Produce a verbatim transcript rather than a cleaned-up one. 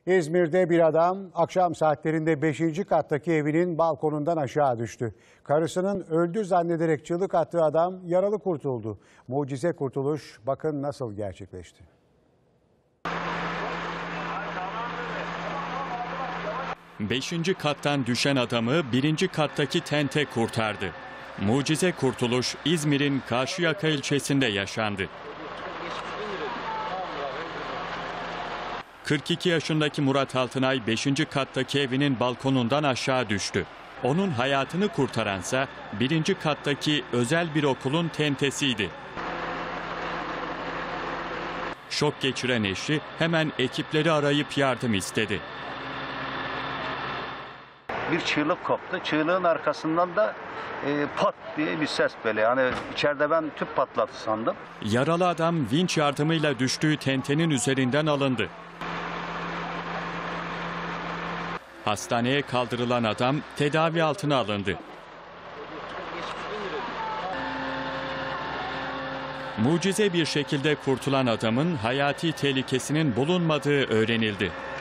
İzmir'de bir adam akşam saatlerinde beşinci kattaki evinin balkonundan aşağı düştü. Karısının öldü zannederek çığlık attığı adam yaralı kurtuldu. Mucize kurtuluş bakın nasıl gerçekleşti. Beşinci kattan düşen adamı birinci kattaki tente kurtardı. Mucize kurtuluş İzmir'in Karşıyaka ilçesinde yaşandı. kırk iki yaşındaki Murat Altınay beşinci kattaki evinin balkonundan aşağı düştü. Onun hayatını kurtaransa birinci kattaki özel bir okulun tentesiydi. Şok geçiren eşi hemen ekipleri arayıp yardım istedi. Bir çığlık koptu. Çığlığın arkasından da e, pat diye bir ses böyle. Yani içeride ben tüp patlattı sandım. Yaralı adam vinç yardımıyla düştüğü tentenin üzerinden alındı. Hastaneye kaldırılan adam tedavi altına alındı. Mucize bir şekilde kurtulan adamın hayati tehlikesinin bulunmadığı öğrenildi.